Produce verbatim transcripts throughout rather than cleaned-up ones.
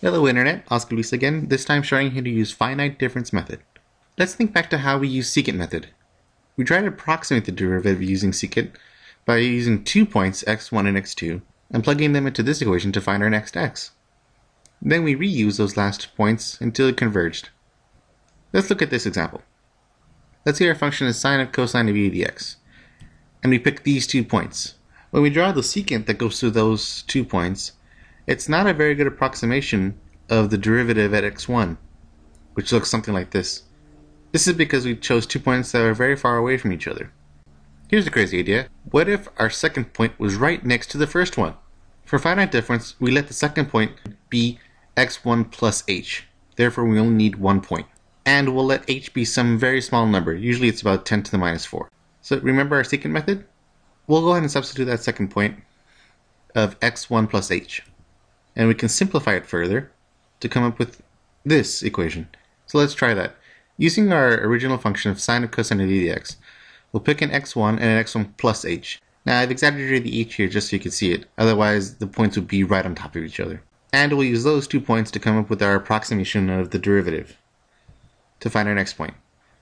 Hello Internet, Oscar Luis again, this time showing you how to use finite difference method. Let's think back to how we use secant method. We try to approximate the derivative using secant by using two points x one and x two and plugging them into this equation to find our next x. Then we reuse those last points until it converged. Let's look at this example. Let's say our function is sine of cosine of e to the x, and we pick these two points. When we draw the secant that goes through those two points, it's not a very good approximation of the derivative at x one, which looks something like this. This is because we chose two points that are very far away from each other. Here's a crazy idea. What if our second point was right next to the first one? For finite difference, we let the second point be x one plus h. Therefore, we only need one point. And we'll let h be some very small number. Usually it's about ten to the minus four. So remember our secant method? We'll go ahead and substitute that second point of x one plus h. And we can simplify it further to come up with this equation. So let's try that. Using our original function of sine of cosine of e to the x, we'll pick an x one and an x one plus h. Now I've exaggerated the h here just so you can see it, otherwise the points would be right on top of each other. And we'll use those two points to come up with our approximation of the derivative to find our next point.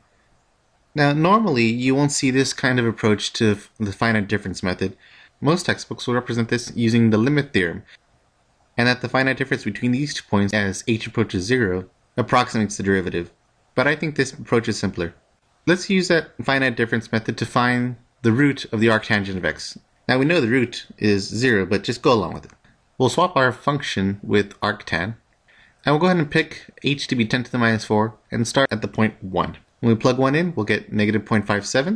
Now normally you won't see this kind of approach to the finite difference method. Most textbooks will represent this using the limit theorem, and that the finite difference between these two points as h approaches zero approximates the derivative. But I think this approach is simpler. Let's use that finite difference method to find the root of the arctangent of x. Now we know the root is zero, but just go along with it. We'll swap our function with arctan, and we'll go ahead and pick h to be ten to the minus four and start at the point one. When we plug one in, we'll get negative zero point five seven.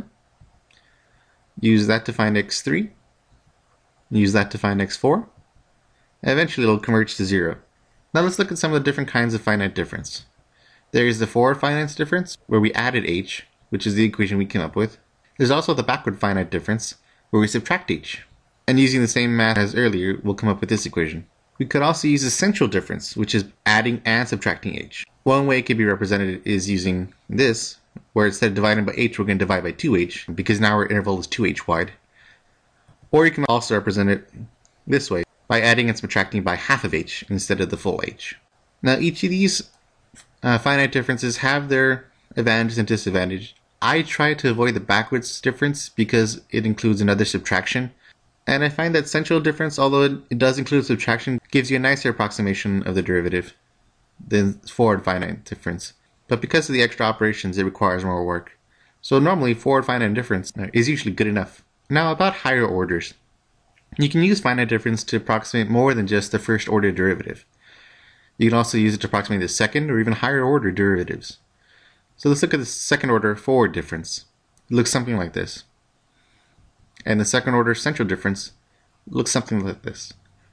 Use that to find x three. Use that to find x four. And eventually it'll converge to zero. Now let's look at some of the different kinds of finite difference. There is the forward finite difference, where we added h, which is the equation we came up with. There's also the backward finite difference, where we subtract h. And using the same math as earlier, we'll come up with this equation. We could also use the central difference, which is adding and subtracting h. One way it could be represented is using this, where instead of dividing by h, we're going to divide by two h, because now our interval is two h wide. Or you can also represent it this way, by adding and subtracting by half of h instead of the full h. Now each of these uh, finite differences have their advantages and disadvantages. I try to avoid the backwards difference because it includes another subtraction. And I find that central difference, although it, it does include subtraction, gives you a nicer approximation of the derivative than forward finite difference. But because of the extra operations, it requires more work. So normally forward finite difference is usually good enough. Now about higher orders. You can use finite difference to approximate more than just the first order derivative. You can also use it to approximate the second or even higher order derivatives. So let's look at the second order forward difference. It looks something like this. And the second order central difference looks something like this.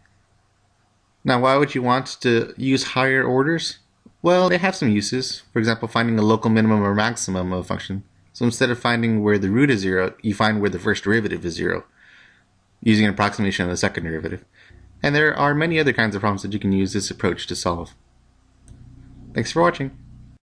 Now why would you want to use higher orders? Well, they have some uses. For example, finding a local minimum or maximum of a function. So instead of finding where the root is zero, you find where the first derivative is zero, using an approximation of the second derivative. And there are many other kinds of problems that you can use this approach to solve. Thanks for watching.